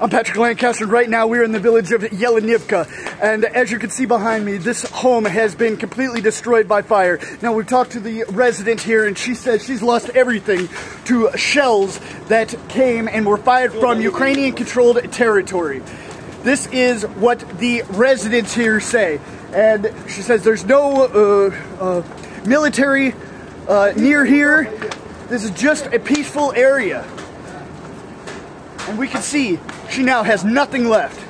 I'm Patrick Lancaster. Right now we're in the village of Elenovka, and as you can see behind me, this home has been completely destroyed by fire. Now we've talked to the resident here, and she says she's lost everything to shells that came and were fired from Ukrainian-controlled territory. This is what the residents here say, and she says there's no military near here. This is just a peaceful area. And we can see she now has nothing left.